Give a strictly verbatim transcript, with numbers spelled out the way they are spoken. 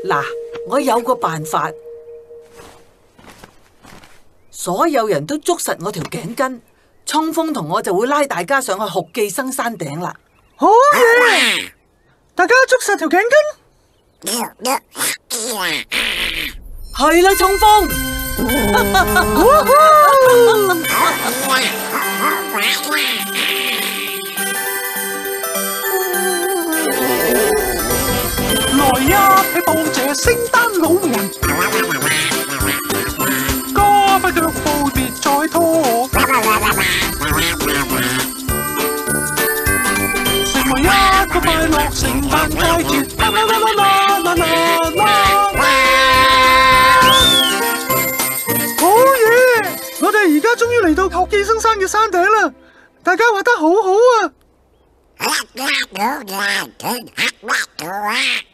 嗱，我有個辦法，所有人都捉實我條頸巾，衝鋒同我就會拉大家上去學寄生山頂啦。 好嘢！大家捉實條頸巾。 係啦，衝鋒！ 來呀，去報謝聖誕老人，加快腳步別再拖，成為一個快樂聖誕佳節。啦啦啦啦啦啦啦啦！好嘢！我哋而家終於嚟到學寄生山嘅山頂啦，大家畫得好好啊！